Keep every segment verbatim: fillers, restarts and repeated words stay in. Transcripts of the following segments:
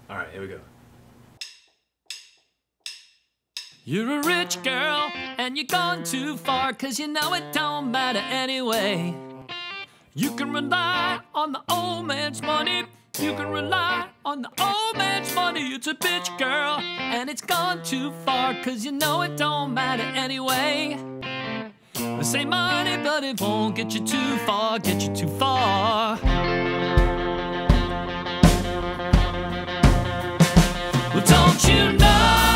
All right, here we go. You're a rich girl, and you're gone too far, cause you know it don't matter anyway. You can rely on the old man's money. You can rely on the old man's money. It's a bitch, girl, and it's gone too far, cause you know it don't matter anyway. They say money, but it won't get you too far, get you too far. Well, don't you know?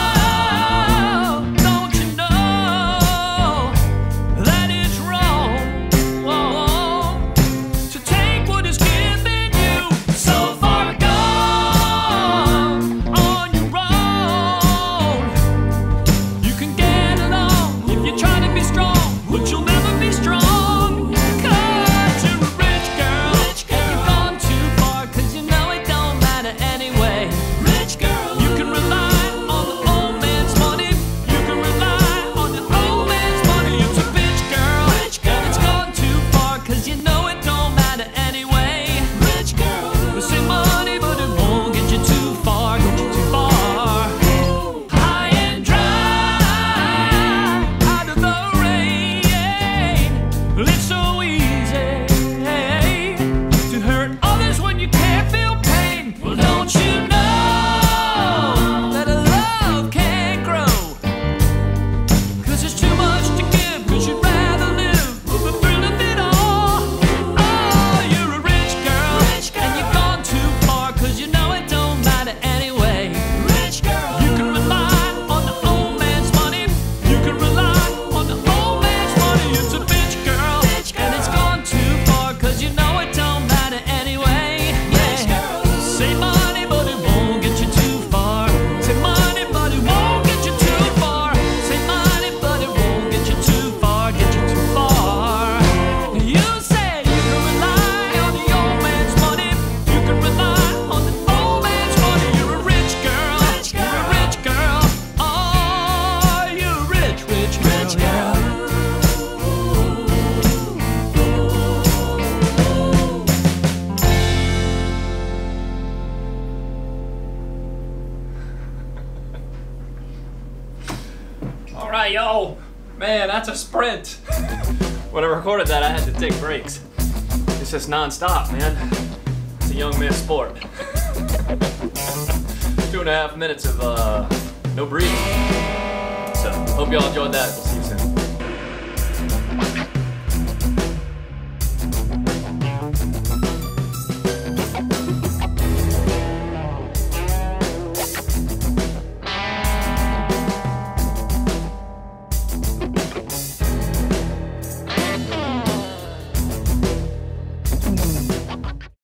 All right, yo, man, that's a sprint. When I recorded that, I had to take breaks. It's just non-stop, man. It's a young man's sport. Two and a half minutes of uh, no breathing. So, hope y'all enjoyed that.